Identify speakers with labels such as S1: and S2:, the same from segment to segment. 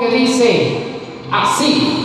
S1: que dice así.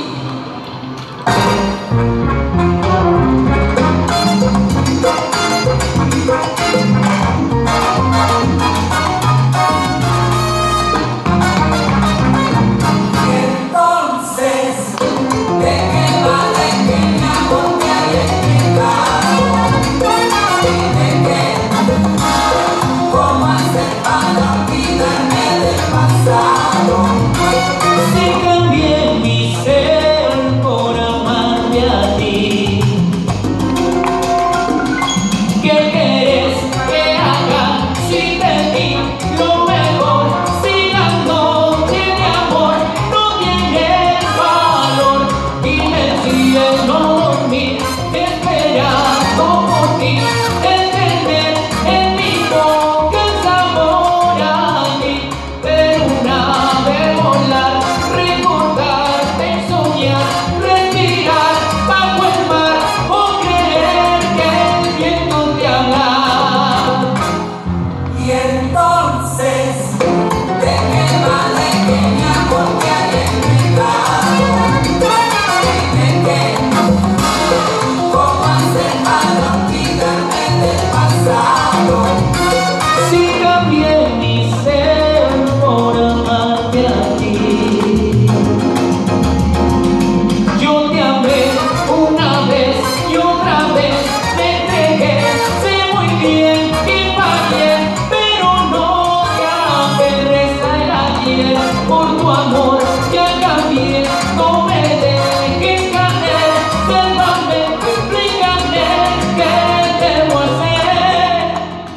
S2: Por tu amor ya cambié, no me dejes caer, sálvame, explícame qué debo hacer.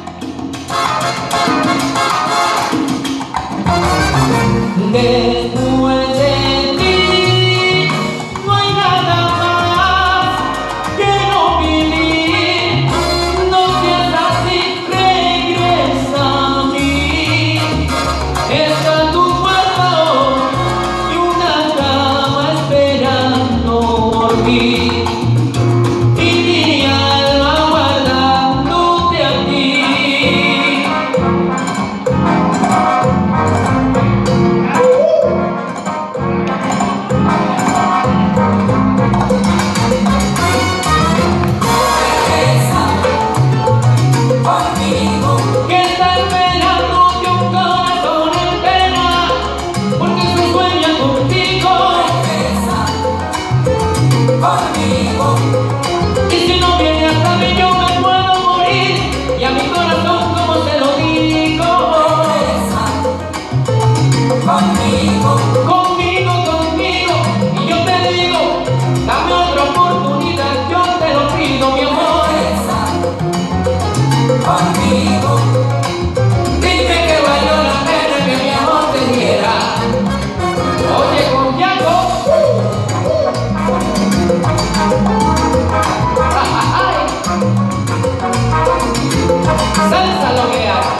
S2: Después de ti no hay nada más que no vivir, no seas así, regresa a mí. Está tu y mi alma guardándote a ti. Regresa conmigo, que está esperando que un corazón en pena, porque se sueña contigo. Regresa conmigo. Y si no viene hasta mí yo me puedo morir, y a mi corazón como se lo digo. Regresa conmigo, conmigo, conmigo. Y yo te digo, dame otra oportunidad, yo te lo pido, mi amor. Regresa conmigo. Dime que valió la pena que mi amor te diera. Oye, Conyaco. Salsa lo que haga.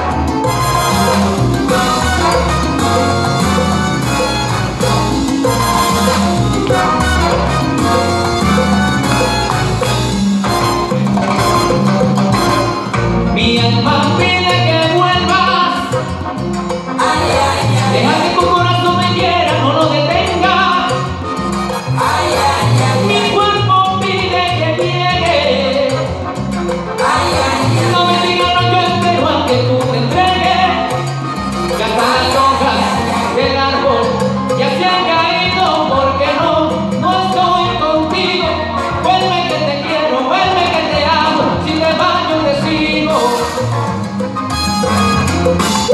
S2: Mi alma pide que vuelvas. Ay, ay, ay. Deja que tu corazón me quiera, no lo detenga. Ay, ay, ay. Mi cuerpo pide que llegue. Ay, ay, ay. No me digas no, yo espero a que tú te entregues. Ya están las hojas del árbol, ya se han caído, porque no estoy contigo. Vuelve que te quiero, vuelve que te amo, si te vas yo te sigo.